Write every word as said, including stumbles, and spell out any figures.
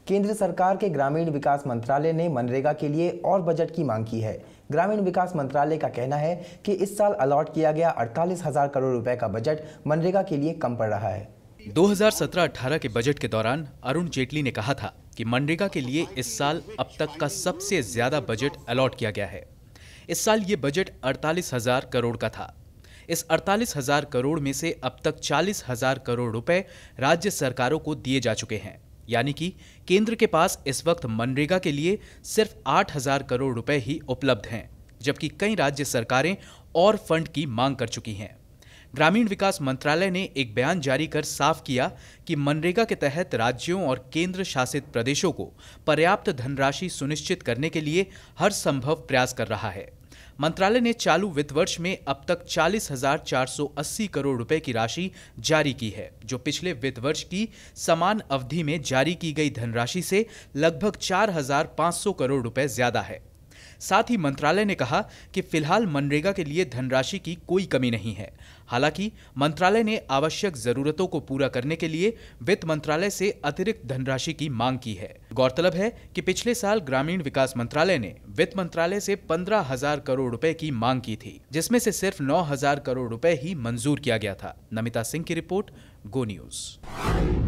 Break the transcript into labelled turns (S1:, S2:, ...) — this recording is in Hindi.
S1: केंद्र सरकार के ग्रामीण विकास मंत्रालय ने मनरेगा के लिए और बजट की मांग की है। ग्रामीण विकास मंत्रालय का कहना है कि इस साल अलॉट किया गया अड़तालीस हजार करोड़ रुपए का बजट मनरेगा के लिए कम पड़ रहा है।
S2: दो हज़ार सत्रह अठारह के बजट के दौरान अरुण जेटली ने कहा था कि मनरेगा के लिए इस साल अब तक का सबसे ज्यादा बजट अलॉट किया गया है। इस साल ये बजट अड़तालीस हजार करोड़ का था। इस अड़तालीस हजार करोड़ में से अब तक चालीस हजार करोड़ रुपए राज्य सरकारों को दिए जा चुके हैं, यानी कि केंद्र के पास इस वक्त मनरेगा के लिए सिर्फ आठ हजार करोड़ रुपए ही उपलब्ध हैं, जबकि कई राज्य सरकारें और फंड की मांग कर चुकी हैं। ग्रामीण विकास मंत्रालय ने एक बयान जारी कर साफ किया कि मनरेगा के तहत राज्यों और केंद्र शासित प्रदेशों को पर्याप्त धनराशि सुनिश्चित करने के लिए हर संभव प्रयास कर रहा है। मंत्रालय ने चालू वित्त वर्ष में अब तक चालीस हजार चार सौ अस्सी करोड़ रुपए की राशि जारी की है, जो पिछले वित्त वर्ष की समान अवधि में जारी की गई धनराशि से लगभग चार हजार पाँच सौ करोड़ रुपए ज्यादा है। साथ ही मंत्रालय ने कहा कि फिलहाल मनरेगा के लिए धनराशि की कोई कमी नहीं है। हालांकि मंत्रालय ने आवश्यक जरूरतों को पूरा करने के लिए वित्त मंत्रालय से अतिरिक्त धनराशि की मांग की है। गौरतलब है कि पिछले साल ग्रामीण विकास मंत्रालय ने वित्त मंत्रालय से पंद्रह हजार करोड़ रुपए की मांग की थी, जिसमें से सिर्फ नौ हजार करोड़ रुपए ही मंजूर किया गया था। नमिता सिंह की रिपोर्ट, गो न्यूज।